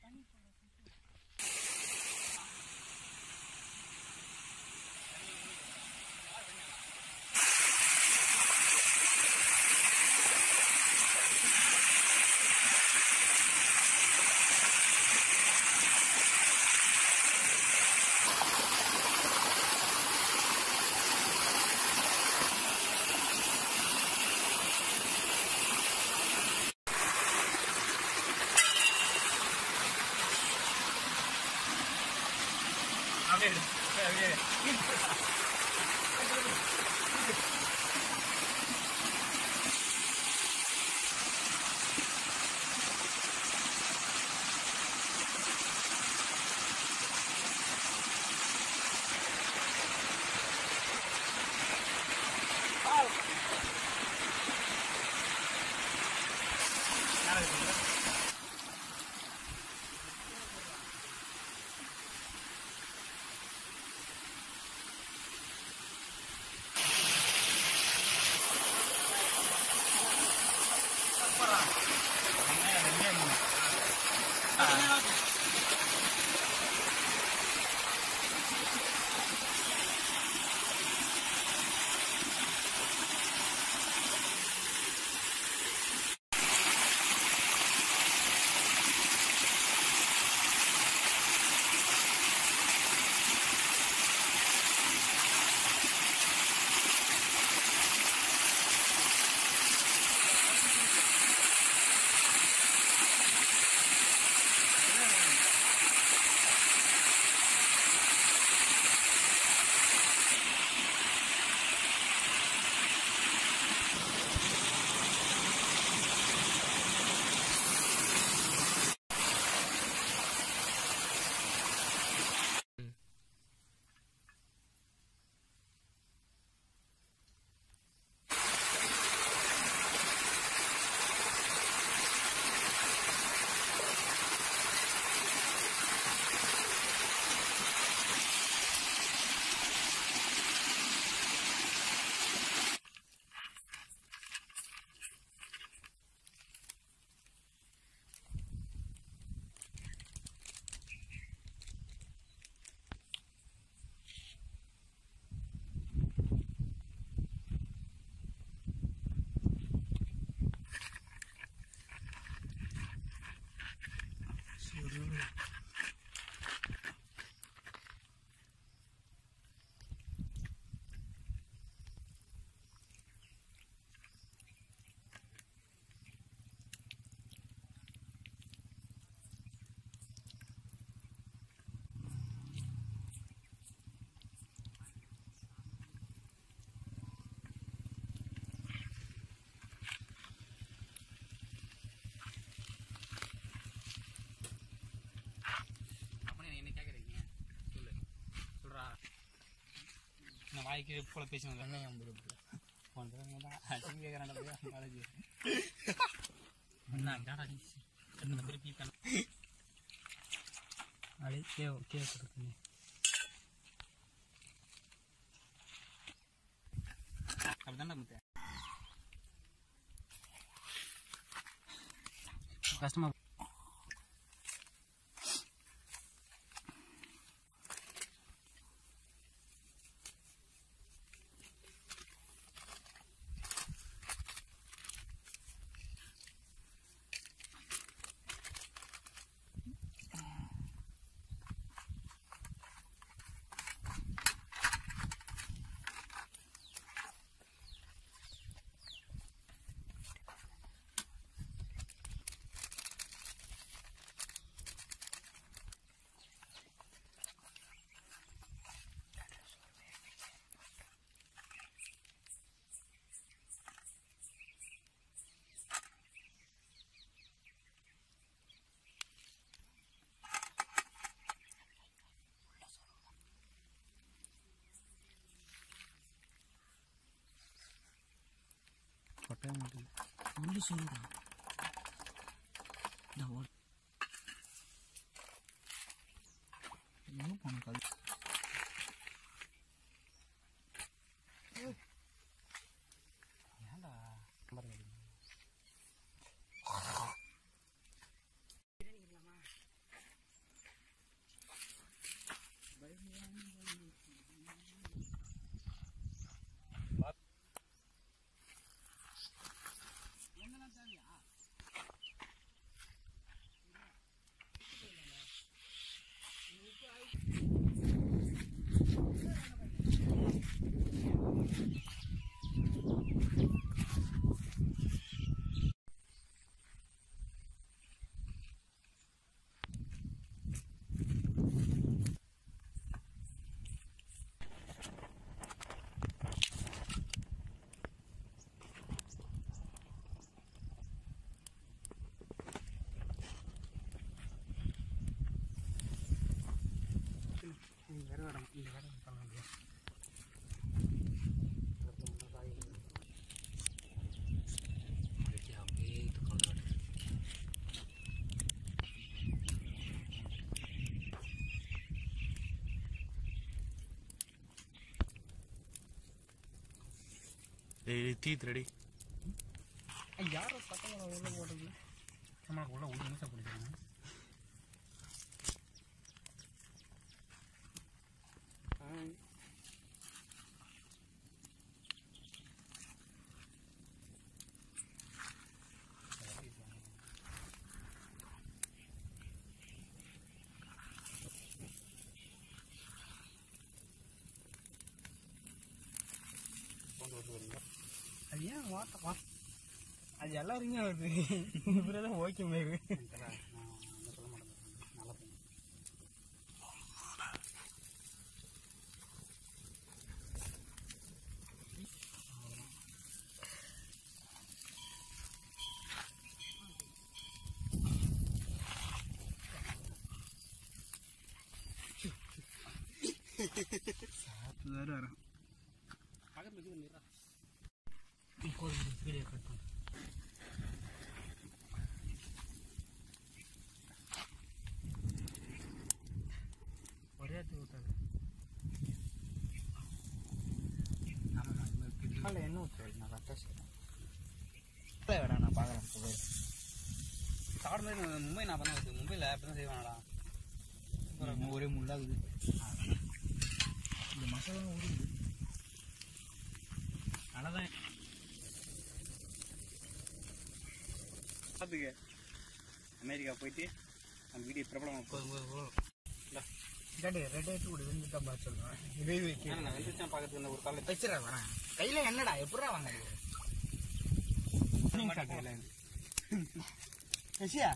வாய்க்கு போல பேசுவாங்க போன தடவை அசிங்க கேட்கறான் காலேஜ் திருப்பி அப்படியே கேட்குறேன் அப்படிதான் நம்ம கஷ்டமா கொட்டை மாட்டேன் ஒன்று சொல்லுறான் எங்கே போன கல் ஏன்டா இந்த கடை பண்ண முடியாது. அப்படியே கொண்டு டீத் ரெடி. யாரோ சட்டம் உள்ள போடுறது நம்மளுக்கு உள்ள ஒரு நிமிஷம் பிடிச்சிருங்க. அது ஏன் வாட்ட அது எல்லாருமே வருது. இப்படிதான் ஓகே மாதிரி சொல்ல மாட்டேன். நல்லா வேறு வரேன் பக்கத்துல வந்துடுறா. வீடியோ கட் பண்ணு. ஒரே விட்டாது. ஆமாம் என்ன ஊற்று நான் கரெக்டாக செய்யணும். வேடா நான் பார்க்குறேன். சாப்பிட மும்பை நான் பண்ண வருது. மும்பையில் அப்படி தான் செய்வானடா. ஒரே முள்ளாகுது. இந்த மசாலா ஊறுது. அதான் பார்த்துக்க அமெரிக்கா போயிட்டு அந்த வீடியோ பிரபலம் ரெட் எடுத்து கூட வெந்துட்டா பார்த்து சொல்லுவேன். இதே நான் வெந்துட்டான் பார்க்கறதுக்கு ஒரு காலையில் தைச்சிடா வரேன். கையில் என்னடா எப்படா வாங்க கையில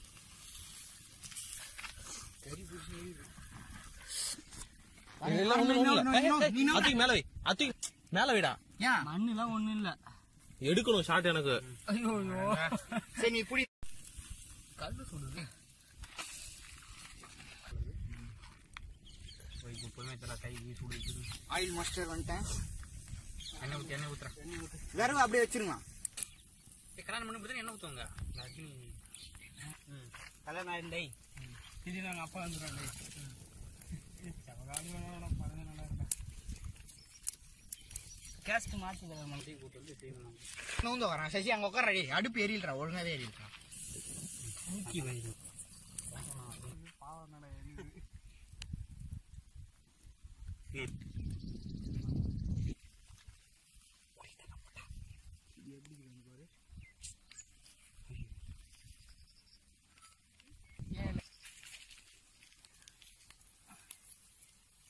மேல விடா. மண்ணுலாம் ஒண்ணும் இல்ல. எடுக்கணும் ஷாட் எனக்கு. ஐயோ சரி நீ புடி. கல்லு சொல்லுது. ஆயில் மாஸ்டர் வந்துட்டேன். எண்ணெய் ஊத்துறேன். வெறும் அப்படியே வச்சிருக்கலாம். கல்யாணம் பண்ணி போது எண்ணெய் ஊற்றுவாங்க. கல்யாணம் ஆயிருந்தே திடீர்னு நாங்கள் அப்பா வந்துடுறாங்க. கேஸ்ட் மாற்றி மந்தையை கூட்டு வந்து செய்யணும். நோந்து வரான் சசி அங்கே உட்கார அடுப்பு எரியல்றா. ஒழுங்காவே எரியல்றா. ஊக்கி வயிறு பாவம்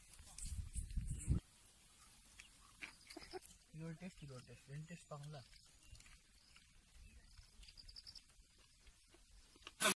இது ஒரு டேஸ்ட், இது ஒரு டேஸ்ட். ரெண்டு டேஸ்ட் பார்க்கல.